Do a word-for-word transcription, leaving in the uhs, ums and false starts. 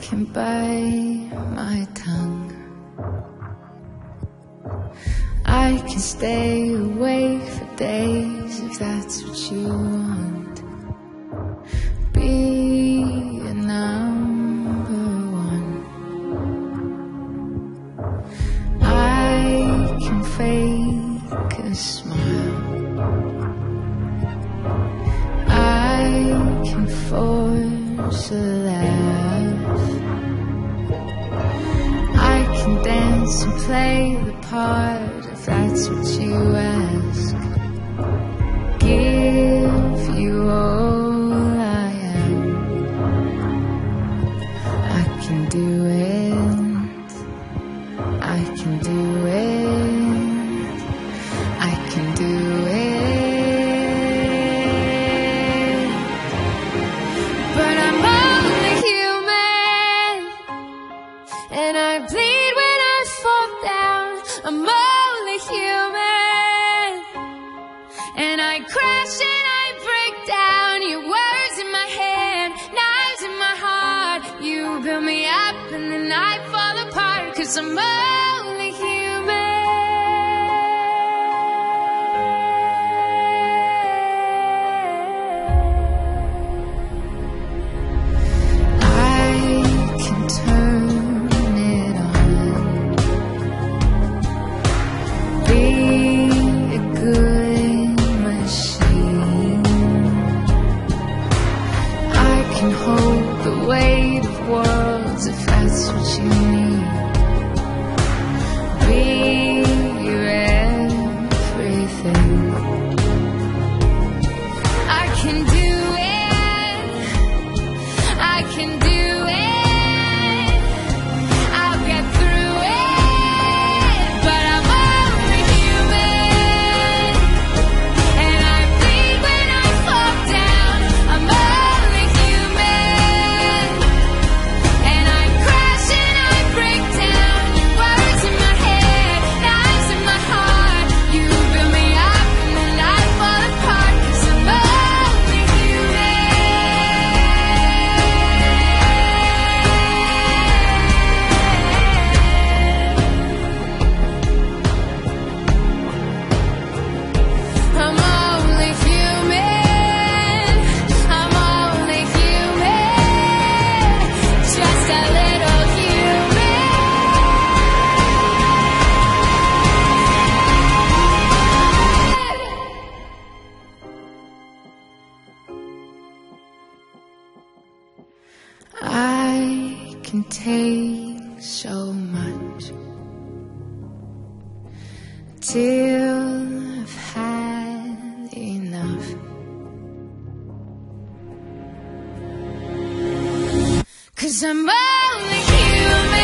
can bite my tongue. I can stay awake for days if that's what you want. Be a number one. I can fake a smile. I can force a laugh. I can dance and play the part if that's what you ask. Give you all I am. I can do it. I can do it. I can do it. But I'm only human, and I bleed when I fall down. I'm only human, and I crash and I break down. Your words in my head, knives in my heart. You build me up and then I fall apart, 'cause I'm only human. I can turn it on. Be a good machine. I can hold the weight of worlds if that's what you need. Be your everything. I can do it. I can do it. I'll get through it. But I'm only human, and I bleed when I fall down. I'm only human, and I crash and I break down. Your words in my head, knives in my heart. You build me up and then I fall apart, 'cause I'm only human. I'm only human. I'm only human. Just a little human. I can take so much till I've had enough. 'Cause I'm only human.